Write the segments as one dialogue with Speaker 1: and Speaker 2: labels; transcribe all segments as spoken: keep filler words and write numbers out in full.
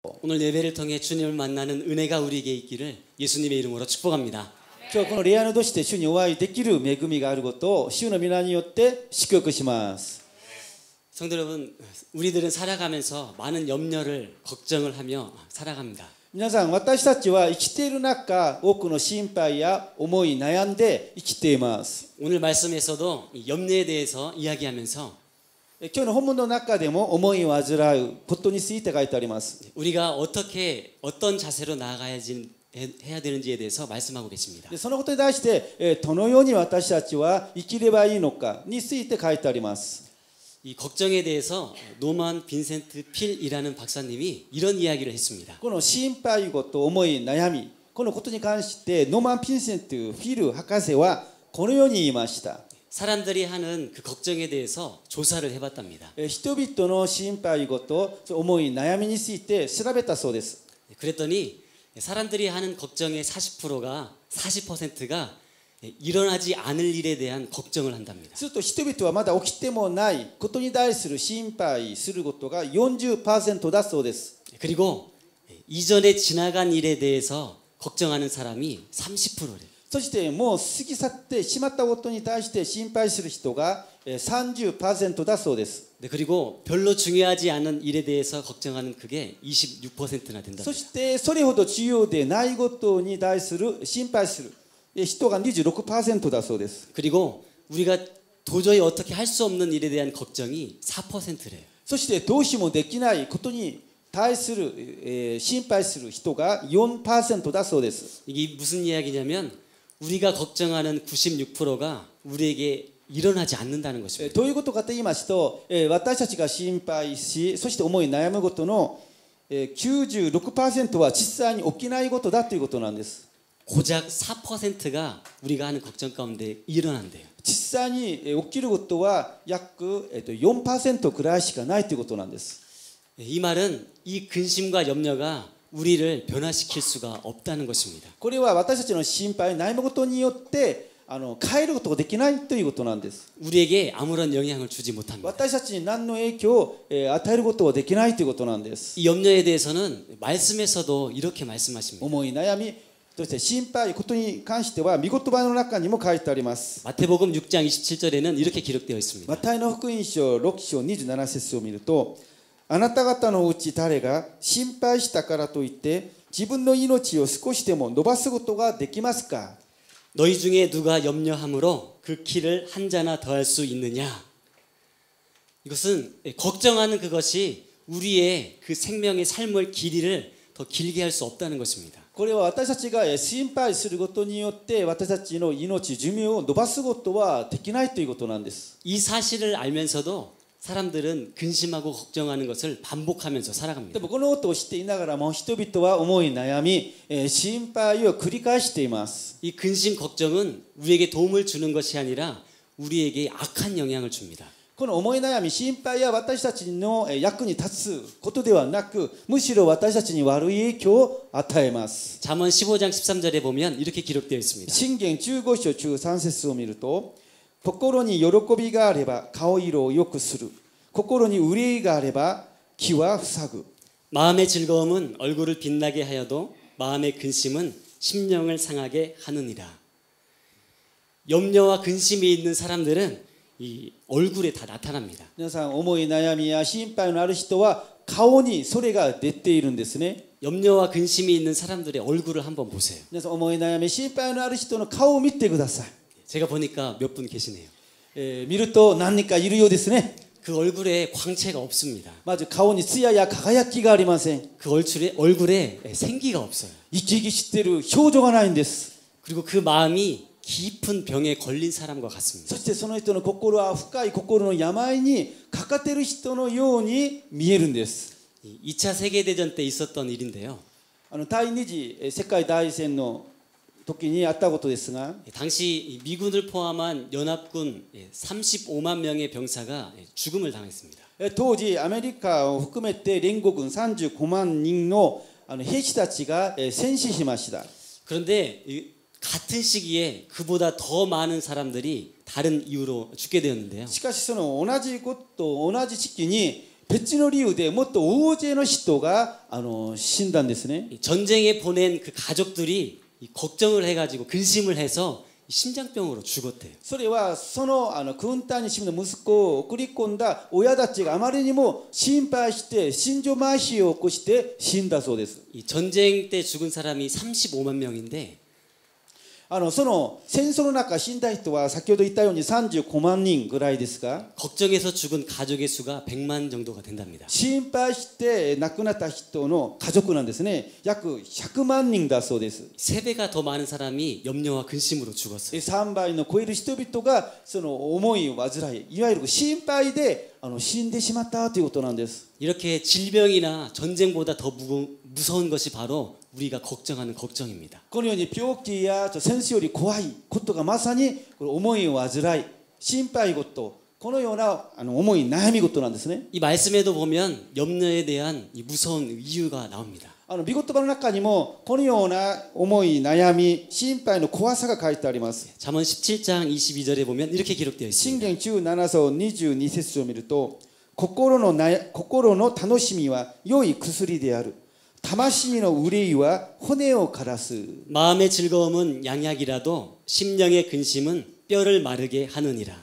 Speaker 1: 오늘 예배를 통해 주님을 만나는 은혜가 우리에게 있기를 예수님의 이름으로 축복합니다.
Speaker 2: 今日この礼拝のとして主にお会いできる恵みがあることを主の皆によって祝福します。
Speaker 1: 성도 여러분, 우리들은 살아가면서 많은 염려를 걱정을 하며 살아갑니다.
Speaker 2: 皆さん、私たちは生きている中、多くの心配や思い悩んで生きています。
Speaker 1: 오늘 말씀에서도 이 염려에 대해서 이야기하면서
Speaker 2: 今日の本文の中でも思いを患うことについて書いてあります。
Speaker 1: 우리가 어떻게 어떤 자세로 나아가야지 해야 되는지에 대해서 말씀하고 계십니다.
Speaker 2: そのことに対してどのように私たちは生きればいいのかについて書いてあります。
Speaker 1: 이 걱정에 대해서 노만 빈센트 필이라는 박사님이 이런 이야기를 했습니다.
Speaker 2: この心配事、思い、悩み、このことに関してノーマン・ヴィンセント・フィル博士はこのように言いました。
Speaker 1: 사람들이 하는 그 걱정에 대해서 조사를 해봤답니다.
Speaker 2: 人々の心配事、思い、悩みについて調べたそうです。
Speaker 1: 그랬더니 사람들이 하는 걱정의 사십 퍼센트가 사십 퍼센트가 일어나지 않을 일에 대한 걱정을 한답니다.
Speaker 2: すると人々はまだ起きてもないことに対する心配することが よんじゅっパーセント だそうです。
Speaker 1: 그리고 이전에 지나간 일에 대해서 걱정하는 사람이 삼십 퍼센트래요.
Speaker 2: そしてもう過ぎ去ってしまったことに対して心配する人が さんじゅっパーセント だそうです。
Speaker 1: 네, 그리고 별로 중요하지 않은 일에 대해서 걱정하는 그게 이십육 퍼센트나 된다.
Speaker 2: そしてそれほど重要でないことに対する心配する人が にじゅうろくパーセント だそうです。
Speaker 1: 그리고 우리가 도저히 어떻게 할 수 없는 일에 대한 걱정이 사 퍼센트래요.
Speaker 2: そしてどうしもできないことに対する、えー、心配する人が よんパーセント だそうです。
Speaker 1: 이게 무슨 이야기냐면 우리가 걱정하는 구십육 퍼센트가 우리에게 일어나지 않는다는 것입니다.
Speaker 2: どういうことかと言いますと、私たちが心配し、そして思い悩むことの きゅうじゅうろくパーセント は実際に起きないことだということなんです。
Speaker 1: 고작 사 퍼센트가 우리가 하는 걱정 가운데 일어난대요.
Speaker 2: 実際に起きることは約 よんパーセント くらいしかないということなんです。
Speaker 1: 이 말은 이 근심과 염려가 우리를 변화시킬 수가 없다는 것입니다.
Speaker 2: これは私たちの心配、悩むことによってあの変えることができないということなんです。
Speaker 1: 우리에게 아무런 영향을 주지 못합니다.
Speaker 2: 私たちに何の影響を与えることはできないということなんです。
Speaker 1: 이 염려에 대해서는 말씀에서도 이렇게 말씀하십니다.
Speaker 2: 思い悩み、そして心配ことに関しては御言葉の中にも書いてあります。
Speaker 1: 마태복음 육 장 이십칠 절에는 이렇게 기록되어 있습니다.
Speaker 2: マタイの福音書ろく章にじゅうなな節を見ると、あなた方のうち誰が心配したからといって自分の命を少しでも伸ばすことができますか?
Speaker 1: 너희 중에 누가 염려함으로 그 키를 한 자나 더할 수 있느냐? 이것은 걱정하는 그것이 우리의 그 생명의 삶의 길이를 더 길게 할 수 없다는 것입니다.
Speaker 2: これは私たちが心配することによって私たちの命、寿命を伸ばすことはできないということなんです。
Speaker 1: 이 사실을 알면서도 사람들은 근심하고 걱정하는 것을 반복하면서
Speaker 2: で
Speaker 1: 살아갑니다.
Speaker 2: もこのことを知っていながらも人々は思い悩み、心配を繰り返しています。
Speaker 1: 이 근심 걱정은 우리에게 도움을 주는 것이 아니라 우리에게 악한 영향을 줍니다.
Speaker 2: この思い悩み、心配は私たちの役に立つことではなく、むしろ私たちに悪い影響を与えます。
Speaker 1: 잠언 십오 장 십삼 절에 보면 이렇게 기록되어 있습니다.
Speaker 2: 箴言じゅうご章じゅうさん節を見ると、心に喜びがあれば顔色を良くする。心に憂いがあれば気は塞ぐ。
Speaker 1: 마음의 즐거움은 얼굴을 빛나게 하여도 마음의 근심은 심령을 상하게 하느니라. 염려와 근심이 있는 사람들은 이 얼굴에 다 나타납니다.
Speaker 2: 皆さん、思い悩みや心配のある人は顔にそれが出ているんですね。
Speaker 1: 염려와 근심이 있는 사람들의 얼굴을 한번 보세요.
Speaker 2: 皆さん、思い悩み、心配のある人の顔を見てください。
Speaker 1: 제가 보니까 몇 분 계시네요.
Speaker 2: えー見ると何人かいるようですね。
Speaker 1: 그 얼굴에 광채가 없습니다.
Speaker 2: まず顔に艶や輝きがありません。
Speaker 1: 그 얼굴에, 얼굴에 생기가 없어요.
Speaker 2: 生き生きしている表情がないんです。
Speaker 1: 그리고 그 마음이 깊은 병에 걸린 사람과 같습니다.
Speaker 2: そしてその人の心は深い心の病にかかっている人のように見えるんです。
Speaker 1: 이 차 세계대전 때 있었던 일인데요.
Speaker 2: あの第二次世界大戦の時にあったことですが、
Speaker 1: 당시 미군을 포함한 연합군 삼십오만 명의 병사가 죽음을 당했습니다.
Speaker 2: 当時アメリカを含めて連合軍さんじゅうごまん人の兵士たちが戦死しました。
Speaker 1: 그런데 같은 시기에 그보다 더 많은 사람들이 다른 이유로 죽게 되었는데요.
Speaker 2: しかしその同じこと同じ時期に別の理由でもっと大勢の人があの死んだんですね。
Speaker 1: 이 전쟁에 보낸 그 가족들이 이 걱정을 해가지고 근심을 해서 이 심장병으로 죽었대요.
Speaker 2: それはそのあの軍隊に死んだ息子を送り込んだ親たちがあまりにも心配して心臓麻痺を起こして死んだそうです。
Speaker 1: 이 전쟁 때 죽은 사람이 삼십오만 명인데
Speaker 2: あのその戦争の中死んだ人は先ほど言ったようにさんじゅうごまんにんぐらいですが、
Speaker 1: 걱정해서 죽은 가족의 수가 백만 정도가 된답니다.
Speaker 2: 心配して亡くなった人の家族なんですね。約ひゃくまんにんだそうです。
Speaker 1: 세 배가 더 많은 사람이 염려와 근심으로 죽었어요.
Speaker 2: さんばいの超える人々がその思いを患い、いわゆる心配であの死んでしまったということなんです。
Speaker 1: 이렇게 질병이나 전쟁보다 더 무거, 무서운 것이 바로 우리가 걱정하는 걱정입니다.
Speaker 2: このように病気や戦争より怖いことがまさに思いを患い、心配事、このようなあの思い悩み事なんですね。
Speaker 1: 이 말씀에도 보면 염려에 대한 이 무서운 이유가 나옵니다.
Speaker 2: あの御言葉の中にもこのような思い悩み心配の怖さが書いてあります。
Speaker 1: 잠언 십칠 장 이십이 절에 보면 이렇게 기록되어
Speaker 2: 箴
Speaker 1: 있습니다.
Speaker 2: 言じゅうなな章にじゅうに節を見ると、心のな心の楽しみは良い薬である。魂の憂いは骨を枯らす。
Speaker 1: 마음의 즐거움은 양약이라도 심령의 근심은 뼈를 마르게 하느니라.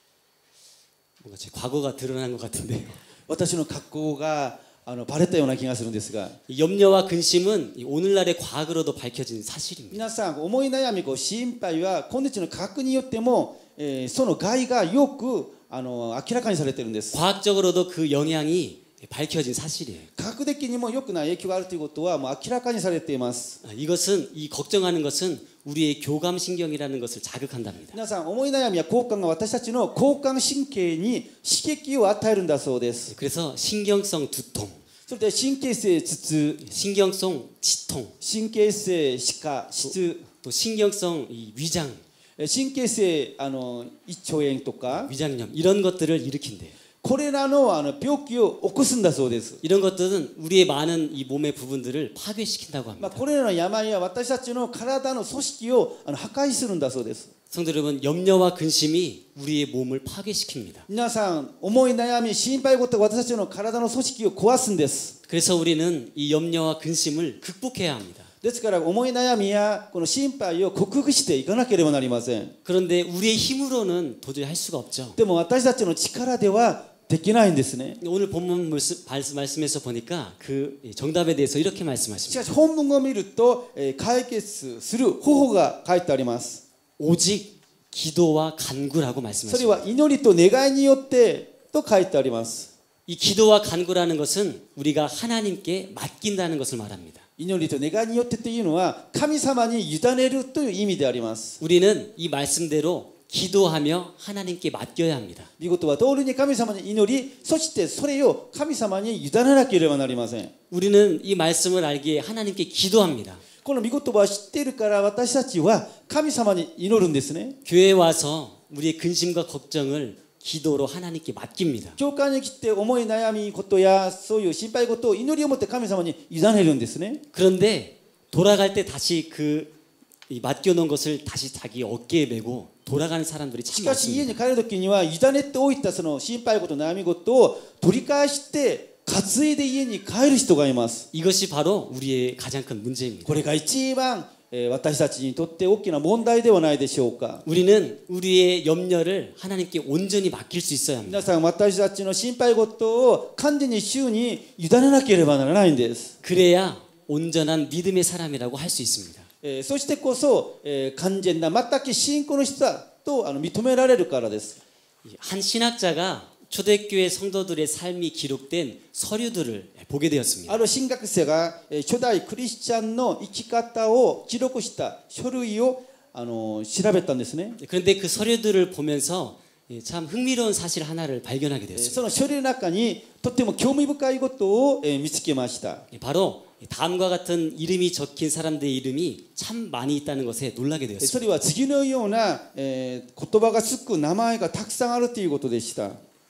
Speaker 1: 뭔가 제 과거가 드러난 것 같은데요.
Speaker 2: 私の格好があのバレたような気がするんですが、
Speaker 1: 이 염려와 근심은 이 오늘날의 과학으로도 밝혀진 사실입니다.
Speaker 2: 皆さん思い悩みこう心配は今日の科学によっても、えー、その害がよくあの明らかにされているんです。
Speaker 1: 과학적으로도 그 영향이 밝혀진 사실이에요.
Speaker 2: 科学的にも良くない影響があるということはもう明らかにされています。
Speaker 1: 아, 이것은 이 걱정하는 것은 우리의 교감신경이라는 것을 자극한답니다.
Speaker 2: 皆さん思い悩みや交感が私たちの交感神経に刺激を与えるんだそうです。
Speaker 1: 그래서 신경성 두통,
Speaker 2: それで神経性頭痛、
Speaker 1: 신경성 치통,
Speaker 2: 神経性歯科質、
Speaker 1: 또 신경성 이 위장,
Speaker 2: 神経性あの胃腸炎とか
Speaker 1: 위장염 이런 것들을 일으킨대요.
Speaker 2: これらのあの病気を起こすんだそうです。
Speaker 1: 이런 것들은 우리의 많은 이 몸의 부분들을 파괴시킨다고
Speaker 2: まあ、
Speaker 1: 합니다.
Speaker 2: これらの病は私たちの体の組織をあの破壊するんだそうです。
Speaker 1: 성도 여러분, 염려와 근심이 우리의 몸을 파괴시킵니다.
Speaker 2: 皆さん思い悩み心配事が私たちの体の組織を壊すんです。
Speaker 1: 그래서 우리는 이 염려와 근심을 극복해야 합니다.
Speaker 2: ですから思い悩みやこの心配を克服していかなければなりません。
Speaker 1: 그런데 우리의 힘으로는 도저히 할 수가 없죠.
Speaker 2: でも私たちの力ではできないんですね。
Speaker 1: 오늘 본문 말씀에서 보니까 그 정답에 대해서 이렇게
Speaker 2: し
Speaker 1: 말씀하십니다.
Speaker 2: かし本文を見ると解決する方法が書いてあります。
Speaker 1: 오직 기도와 간구라고
Speaker 2: それ
Speaker 1: 말씀하십니다.
Speaker 2: は祈りと願いによってと書いてあります。
Speaker 1: 이 기도와 간구라는 것은 우리가 하나님께 맡긴다는 것을 말합니다.
Speaker 2: 祈りと願いによってというのは神様に委ねるという意味であります。
Speaker 1: 우리는 이 말씀대로 기도하며 하나님께 맡겨야 합니다.
Speaker 2: 御言葉通りに神様に祈り、そしてそれを神様に委ねなければなりません。
Speaker 1: 우리는 이 말씀을 알기에 하나님께 기도합니다.
Speaker 2: この御言葉を知っているから私たちは神様に祈るんですね。
Speaker 1: 교회에 와서 우리의 근심과 걱정을 기도로 하나님께 맡깁니다.
Speaker 2: 教会に来て思い悩みことやそういう心配事を祈りを持って神様に委ねるんですね。
Speaker 1: 그런데 돌아갈 때 다시 그 이 맡겨놓은 것을 다시 자기 어깨에 메고 돌아가는 사람들이
Speaker 2: し
Speaker 1: 참
Speaker 2: かし家
Speaker 1: 많습니다.
Speaker 2: に帰るときには委ねておいたその心配事悩み事を取り返して担いで家に帰る人がいます。
Speaker 1: 이것이 바로 우리의 가장 큰 문제입니다.
Speaker 2: これが一番えー私たちにとって大きな問題ではないでしょうか。
Speaker 1: 우리는 우리의 염려를 하나님께 온전히 맡길 수 있어야 합니다.
Speaker 2: 皆さん私たちの心配事を完全に主に委ねなければならないんです。
Speaker 1: 그래야 온전한 믿음의 사람이라고 할 수 있습니다.
Speaker 2: えーそしてこそ、えー完全な全く信仰の人だとあの認められるからです。
Speaker 1: 한 신학자가 초대교회 성도들의 삶이 기록된 서류들을 보게 되었습니다.
Speaker 2: ある神学者がえー初代クリスチャンの生き方を記録した書類をあの調べたんですね。
Speaker 1: 그런데 그 서류들을 보면서 참 흥미로운 사실 하나를 발견하게
Speaker 2: えー
Speaker 1: 되었습니다.
Speaker 2: その書類の中にとっても興味深いことをえー見つけました。
Speaker 1: 바로 다음과 같은 이름이 적힌 사람들의 이름이 참 많이 있다는 것에 놀라게
Speaker 2: そ
Speaker 1: 되었습니다.
Speaker 2: れは次のような、えー言葉がつく名前がたくさんあるということでした。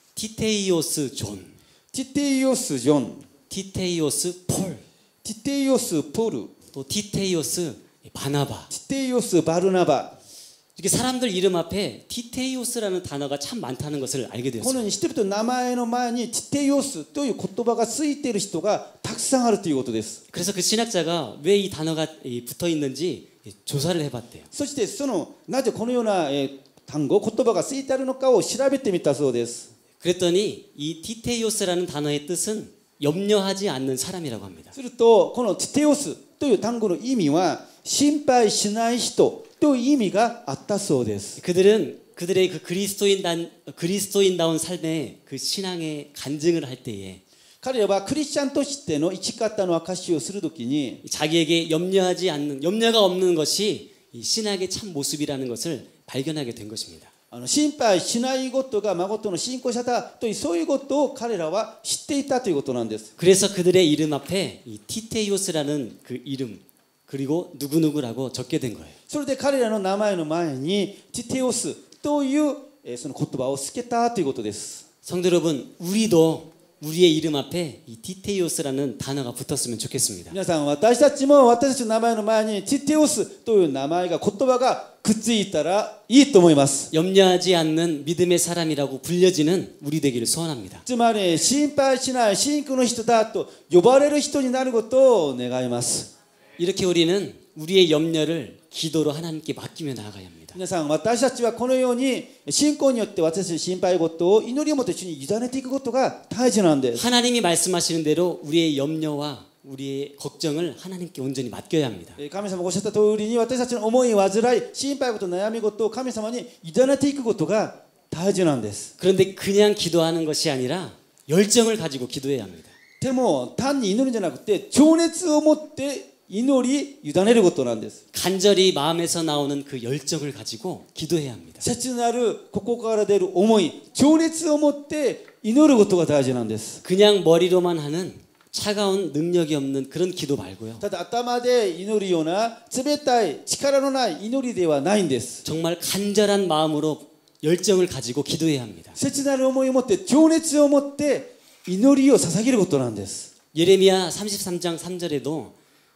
Speaker 1: 티테이오스 존,
Speaker 2: ティテイオス・ジョン、
Speaker 1: 티테이오스 폴,
Speaker 2: ティテイオス・ポル、
Speaker 1: 또 티테이오스 바나바,
Speaker 2: ティテイオス・バルナバ、
Speaker 1: 이렇게 사람들 이름 앞에 티테이오스라는 단어가 참 많다는 것을 알게
Speaker 2: この
Speaker 1: 되었습니다.
Speaker 2: ようにしてると名前の前にティテイオスという言葉がついている人がたくさんあるということです。
Speaker 1: 그래서 그 신학자가 왜 이 단어가 붙어 있는지 조사를 해봤대요.
Speaker 2: そしてそのなぜこのような、えー、単語言葉がついてあるのかを調べてみたそうです。
Speaker 1: 그랬더니 이 티테이오스라는 단어의 뜻은 염려하지 않는 사람이라고 합니다.
Speaker 2: するとこのティテイオスという単語の意味は心配しない人という意味があったそうです。
Speaker 1: 그들은 그들의 그 그리스도인단 그리스도인다운 삶의 그 신앙의 간증을 할 때에
Speaker 2: 彼らはクリスチャンとしての生き方の証しをするときに
Speaker 1: 자기에게 염려하지 않는 염려가 없는 것이 이 신학의 참 모습이라는 것을 발견하게 된 것입니다.
Speaker 2: あの心配しないことが誠の信仰者だというそういうことを彼らは知っていたということなんです。
Speaker 1: 그래서 그들의 이름 앞에 이 티테이오스라는 그 이름 그리고 누구누구라고 적게 된 거예요.
Speaker 2: それで彼らの名前の前にティテオスというその言葉をつけたということです。
Speaker 1: 성도 여러분, 우리도 우리의 이름 앞에 이 티테이오스라는 단어가 붙었으면 좋겠습니다.
Speaker 2: 皆さん私たちも私たちの名前の前にティテオスという名前が言葉がくっついたらいいと思います。
Speaker 1: 염려하지 않는 믿음의 사람이라고 불려지는 우리 되기를 소원합니다.
Speaker 2: つまり心配しない信仰の人だと呼ばれる人になることを願います。
Speaker 1: 이렇게 우리는 우리의 염려를 기도로 하나님께 맡기며 나아가야 합니다.
Speaker 2: 皆さん私たちはこのように信仰によって私たちの心配事を祈りをもって主に委ねていくことが大事なんです。
Speaker 1: 하나님이 말씀하시는 대로 우리의 염려와 우리의 걱정을 하나님께 온전히 맡겨야 합니다.
Speaker 2: 神様がおっしゃった通りに私たちの思い煩い心配事悩み事を神様に委ねていくことが大事なんです。
Speaker 1: 그런데 그냥 기도하는 것이 아니라 열정을 가지고 기도해야 합니다.
Speaker 2: でも単に祈るんじゃなくて情熱を持って祈り委ねることなんです。
Speaker 1: 간절히 마음에서 나오는 그 열정을 가지고 기도해야 합니다.
Speaker 2: 切なるここから出る思い情熱を持って祈ることが大事なんです。
Speaker 1: 그냥 머리로만 하는 차가운 능력이 없는 그런 기도 말고요.
Speaker 2: ただ頭で祈るような冷たい力のない祈りではないんです。
Speaker 1: 정말 간절한 마음으로 열정을 가지고 기도해야 합니다.
Speaker 2: 切なる思いを持って情熱を持って祈りを捧げることなんです。
Speaker 1: 예레미야 삼십삼 장 삼 절에도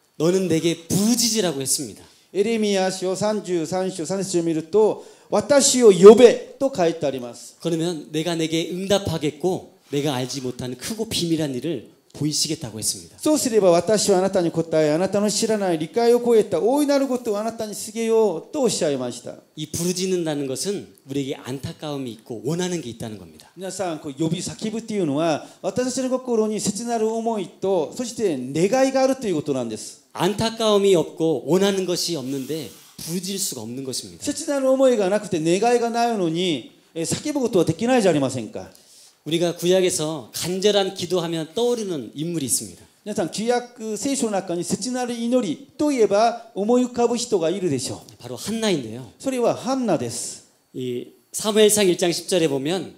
Speaker 1: 너는 내게 부르짖으라고 했습니다.
Speaker 2: エレミヤ書さんじゅうさん章さん節を見ると私を呼べと書いてあります。
Speaker 1: 그러면 내가 내게 응답하겠고 내가 알지 못하는 크고 비밀한 일을 보이시겠다고 했습니다.
Speaker 2: そうすれば私はあなたに答えあなたの知らない理解を超えた大いなることをあなたに告げようとおっしゃいました。
Speaker 1: 이 부르짖는다는 것은 우리에게 안타까움이 있고 원하는 게 있다는 겁니다.
Speaker 2: 皆さんこう呼び叫ぶというのは私たちの心に切なる思いとそして願いがあるということなんです。
Speaker 1: 안타까움이 없고 원하는 것이 없는데 부르짖을 수가 없는 것입니다.
Speaker 2: 切なる思いがなくて願いがないのに叫ぶことはできないじゃありませんか。
Speaker 1: 우리가 구약에서 간절한 기도하면 떠오르는 인물이 있습니다.
Speaker 2: 皆さん旧約聖書の中に切なる祈りといえば思い浮かぶ人がいるでしょう。
Speaker 1: 바로 한나인데요.
Speaker 2: それはハンナです。
Speaker 1: 이 사무엘상 일 장 십 절에 보면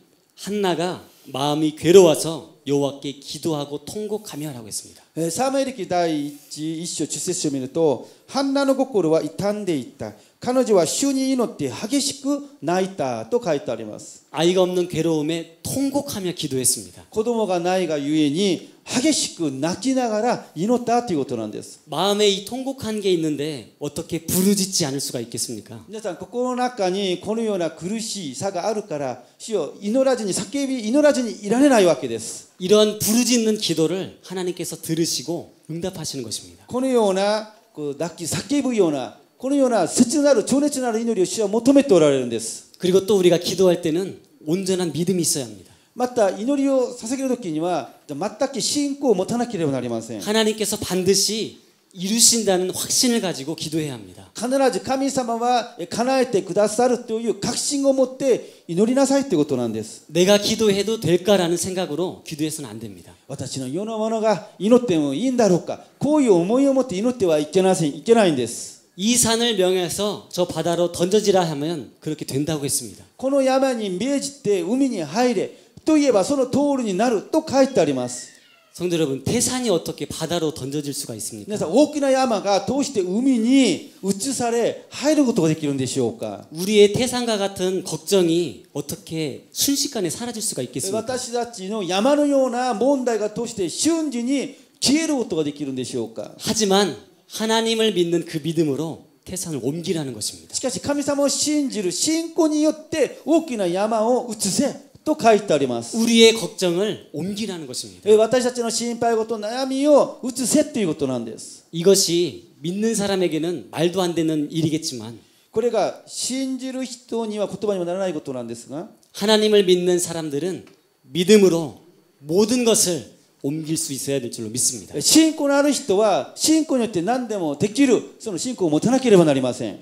Speaker 1: 한나가 마음이 괴로워서 여호와께 기도하고 통곡하며라고 했습니다.
Speaker 2: サムエル記第一章十節を見るとハンナの心は傷んでいった。彼女は主に祈って激しく泣いたと書いてあります。
Speaker 1: 아이가 없는 괴로움에 통곡하며 기도했습니다.
Speaker 2: 子供がないがゆえに激しく泣きながら祈ったということなんです。
Speaker 1: 마음에 이 통곡한 게 있는데 어떻게 부르짖지 않을 수가 있겠습니까?
Speaker 2: 皆さん心の中にこのような苦しさがあるから主よ祈らずに叫び祈らずにいられないわけです。
Speaker 1: 이런 부르짖는 기도를 하나님께서 들으시고 응답하시는 것입니다.
Speaker 2: このようなこう泣き叫ぶようなこのような切なる情熱なる祈りを主は求めておられるんです。
Speaker 1: 그리고 또 우리가 기도할 때는 온전한 믿음이 있어야 합니다.
Speaker 2: また祈りを捧げるときには全く信仰を持たなければなりません。
Speaker 1: 하나님께서 반드시 이루신다는 확신을 가지고 기도해야 합니다.
Speaker 2: 必ず神様は叶えてくださるという確信を持って祈りなさいということなんです。
Speaker 1: 내가 기도해도 될까라는 생각으로 기도해서는 안 됩니다.
Speaker 2: 私の世のものが祈ってもいいんだろうか、こういう思いを持って祈ってはいけません、いけないんです。
Speaker 1: 이 산을 명해서 저 바다로 던져지라 하면 그렇게 된다고 했습니다.
Speaker 2: この山に命じて海に入れといえばその通りになると書いてあります。
Speaker 1: 성도 여러분, 태산이 어떻게 바다로 던져질 수가 있습니까?
Speaker 2: 皆さん大きな山が通して海に移され入ることができるんでしょうか。
Speaker 1: 우리의 태산과 같은 걱정이 어떻게 순식간에 사라질 수가 있겠습니까?
Speaker 2: 私たちの山のような問題が通して瞬時に消えることができるんでしょうか。
Speaker 1: 하지만 하나님을 믿는 그 믿음으로 태산을 옮기라는 것입니다.
Speaker 2: しかし神様を信じる信仰によって大きな山を移せと書いてあります。
Speaker 1: 우리의 걱정을 옮기라는 것입니다.
Speaker 2: え私たちの心配事悩みを移せということなんです。
Speaker 1: 이것이 믿는 사람에게는 말도 안 되는 일이겠지만
Speaker 2: これが信じる人には言葉にもならないことなんですが
Speaker 1: 하나님을 믿는 사람들은 믿음으로 모든 것을 옮길 수 있어야 될 줄로 믿습니다.
Speaker 2: 信仰のある人は信仰によって何でもできるその信仰を持たなければなりません。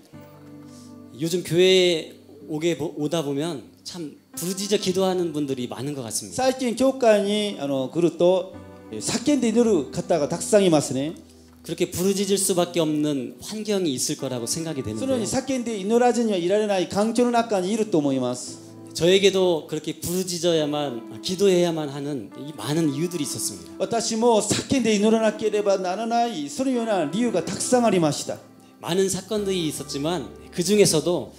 Speaker 1: 요즘 교회에 오게 오다 보면 참 부르짖어 기도하는 분들이 많은 것 같습니다.
Speaker 2: 最近教会にあの来ると叫んで祈る方がたくさんいますね。
Speaker 1: 그렇게 부르짖을 수밖에 없는 환경이 있을 거라고 생각이
Speaker 2: そのように
Speaker 1: 되는데
Speaker 2: 叫んで祈らずにはいられない環境の中にいると思います。
Speaker 1: 저에게도 그렇게 부르짖어야만 기도해야만 하는 이 많은 이유들이 있었습니다.
Speaker 2: 私も叫んで祈らなければならないそのような理由がたくさんありました。
Speaker 1: 많은 사건들이 있었지만 그 중에서도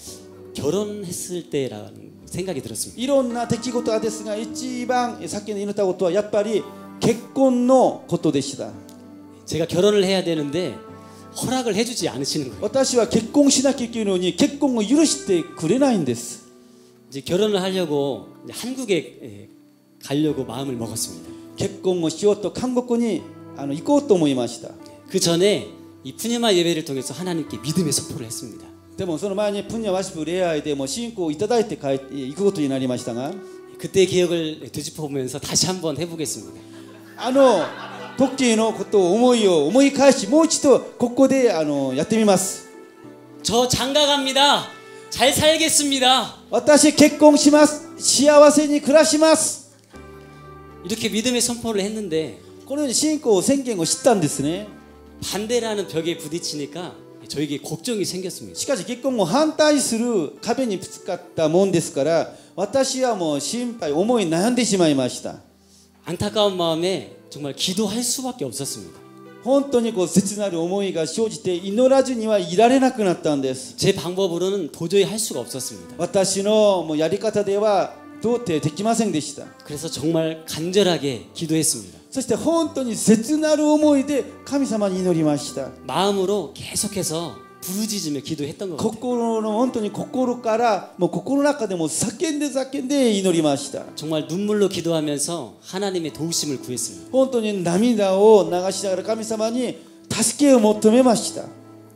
Speaker 1: 결혼했을 때라는 생각이 들었습니다.
Speaker 2: いろんな出来事ですが一番叫んで祈ったことはやっぱり結婚のことでした。
Speaker 1: 제가 결혼을 해야 되는데 허락을 해주지 않으시는 거예요.
Speaker 2: 私は結婚しなきゃいけないのに結婚を許してくれないんです。
Speaker 1: 이제 결혼을 하려고 이제 한국에 가려고 마음을 먹었습니다.
Speaker 2: 結婚をしようと韓国にあの行こうと思いました。
Speaker 1: 그 전에 이 푸니마 예배를 통해서 하나님께 믿음의 선포를 했습니다.
Speaker 2: でもその前にプニャワシプ礼拝でも信仰をいただいて帰って行くことになりましたが
Speaker 1: 그때 기억을 되짚어 보면서 다시 한번 해보겠습니다.
Speaker 2: あの時のことを思いを思い返しもう一度ここであのやってみます。
Speaker 1: 저 장가갑니다. 잘 살겠습니다.
Speaker 2: 私結婚します。幸せに暮らします。
Speaker 1: 이렇게 믿음의 선포를 했는데
Speaker 2: このように信仰を宣言をしたんですね。
Speaker 1: 반대라는 벽에 부딪히니까 저에게 걱정이 생겼습니다.
Speaker 2: しかし結婚を反対する壁にぶつかったもんですから私はもう心配思い悩んでしまいました。
Speaker 1: 안타까운 마음에 정말 기도할 수밖에 없었습니다.
Speaker 2: 本当にこう切なる思いが生じて祈らずにはいられなくなったんです。
Speaker 1: 제 방법으로는 도저히 할 수가 없었습니다.
Speaker 2: 私のもうやり方では到底できませんでした。
Speaker 1: 그래서 정말 간절하게 기도했습니다.
Speaker 2: そして本当に切なる思いで神様に祈りました。
Speaker 1: 마음으로 계속해서 부르짖으며 기도했던 것 같아요.
Speaker 2: 心の本当に心からもう心の中でも叫んで叫んで祈りました。
Speaker 1: 정말 눈물로 기도하면서 하나님의 도우심을 구했습니다.
Speaker 2: 本当に涙を流しながら神様に助けを求めました。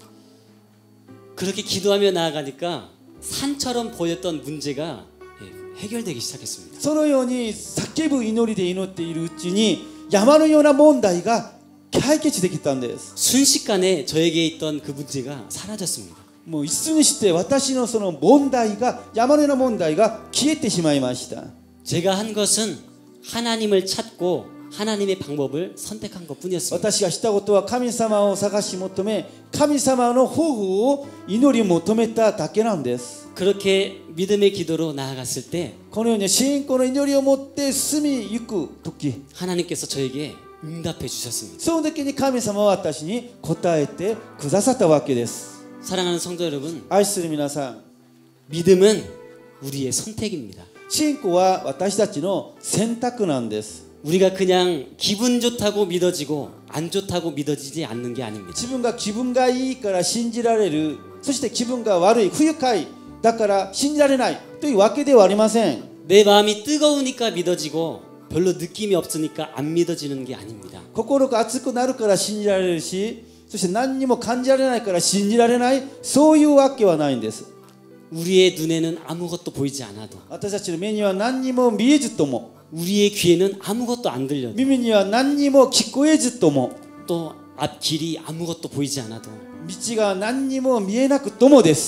Speaker 1: 그렇게 기도하며 나아가니까 산처럼 보였던 문제가 해결되기 시작했습니다.
Speaker 2: そのように叫ぶ祈りで祈っているうちに山のような問題が解決できたんです。
Speaker 1: 순식간에 저에게 있던 그 문제가 사라졌습니다.
Speaker 2: もう一瞬にして私のその問題が山のような問題が消えてしまいました。
Speaker 1: 제가 한 것은 하나님을 찾고 하나님의 방법을 선택한 것뿐이었습니다.
Speaker 2: 私がしたことは神様を探し求め神様の方法を祈り求めただけなんです。
Speaker 1: 그렇게 믿음의 기도로 나아갔을 때
Speaker 2: このように信仰の祈りを持って進みゆく時
Speaker 1: 하나님께서 저에게 응답해 주셨습니다.
Speaker 2: その時に神様は私に答えてくださったわけです。
Speaker 1: 사랑하는 성도 여러분,
Speaker 2: 愛する皆さん、
Speaker 1: 믿음은 우리의 선택입니다.
Speaker 2: 信仰は私たちの選択なんです。
Speaker 1: 우리가 그냥 기분 좋다고 믿어지고 안 좋다고 믿어지지 않는 게 아닙니다.
Speaker 2: 自分が気分がいいから信じられる、そして気分が悪い不愉快だから信じられないというわけではありません。
Speaker 1: 내 마음이 뜨거우니까 믿어지고 별로 느낌이 없으니까 안 믿어지는 게 아닙니다.
Speaker 2: 心が熱くなるから信じられるし、そして何にも感じられないから信じられない、そういうわけはないんです。
Speaker 1: 우리의 눈에는 아무것도 보이지 않아도
Speaker 2: 私たちの目には何にも見えずとも
Speaker 1: 우리의 귀에는 아무것도 안 들려도
Speaker 2: 耳には何にも聞こえずとも
Speaker 1: 또 앞길이 아무것도 보이지 않아도
Speaker 2: 道が何にも見えなくともです。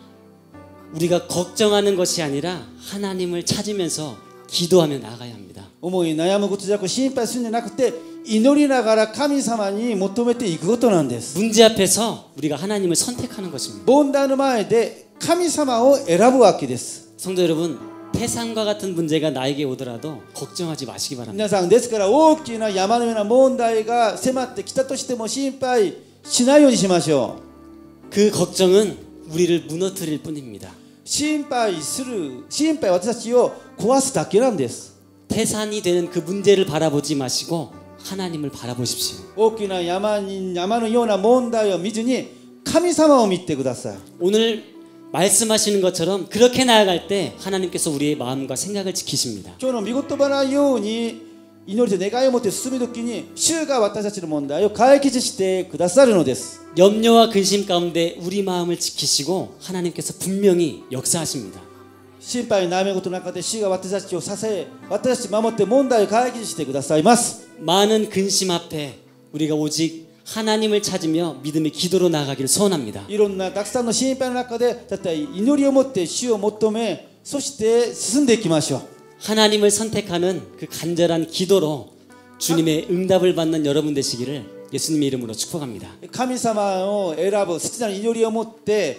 Speaker 1: 우리가 걱정하는 것이 아니라 하나님을 찾으면서 기도하며 나아가야 합니다.
Speaker 2: 思い悩むことじゃなく心配するんじゃなくて祈りながら神様に求めていくことなんです。
Speaker 1: 문제 앞에서 우리가 하나님을 선택하는 것입니다.
Speaker 2: 問題の前で神様を選ぶわけです。
Speaker 1: 성도 여러분, 태산과 같은 문제가 나에게 오더라도 걱정하지 마시기 바랍니다.
Speaker 2: 皆さんですから大きな山のような問題が迫ってきたとしても心配しないようにしましょう。
Speaker 1: 그 걱정은 우리를 무너뜨릴 뿐입니다.
Speaker 2: 心配する心配は私たちを壊すだけなんです。
Speaker 1: 태산이 되는 그 문제를 바라보지 마시고 하나님을 바라보십시오.
Speaker 2: 大きな山に山のような問題を見ずに神様を見てください。
Speaker 1: 오늘 말씀하시는 것처럼 그렇게 나아갈 때 하나님께서 우리의 마음과 생각을 지키십니다.
Speaker 2: 今日の御言葉のように祈りと願いを持って進むときに主が私たちの問題を解決してくださるのです。
Speaker 1: 염려와 근심 가운데 우리 마음을 지키시고 하나님께서 분명히 역사하십니다.
Speaker 2: 心配悩み事の中で主が私たちを支え、私たちを守って問題を解決してくださいます。
Speaker 1: 많은 근심 앞에 우리가 오직 하나님을 찾으며 믿음의 기도로 나아가기를 소원합니다.
Speaker 2: いろんなたくさんの心配の中でたった祈りを持って主を求め、そして進んでいきましょう。
Speaker 1: 하나님을 선택하는 그 간절한 기도로 주님의 응답을 받는 여러분 되시기를 예수님의 이름으로 축복합니다.
Speaker 2: 神様を選ぶ切なる祈りを持って、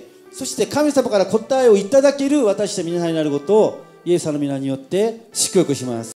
Speaker 2: そして神様から答えをいただける私たち皆さんになることをイエス様の皆によって祝福します。